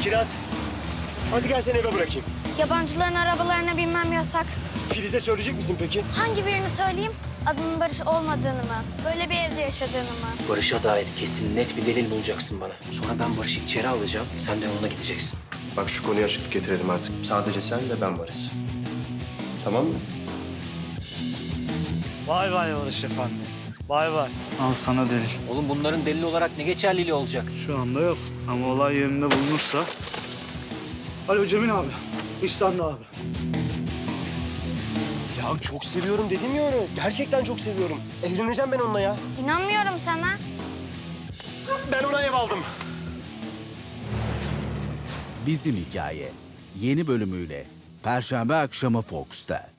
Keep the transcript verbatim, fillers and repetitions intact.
Kiraz, hadi gel seni eve bırakayım. Yabancıların arabalarına binmem yasak. Filiz'e söyleyecek misin peki? Hangi birini söyleyeyim? Adının Barış olmadığını mı? Böyle bir evde yaşadığını mı? Barış'a dair kesin net bir delil bulacaksın bana. Sonra ben Barış'ı içeri alacağım, sen de onunla gideceksin. Bak şu konuya açıklık getirelim artık. Sadece sen ve ben varız. Tamam mı? Vay vay Barış Efendi. Vay vay. Al sana delil. Oğlum bunların delil olarak ne geçerliliği olacak? Şu anda yok ama olay yerinde bulunursa... Alo Cemil abi. İş sende abi. Ya çok seviyorum dedim ya onu. Gerçekten çok seviyorum. Evleneceğim ben onunla ya. İnanmıyorum sana. Ben ona ev aldım. Bizim Hikaye yeni bölümüyle Perşembe akşamı Fox'ta.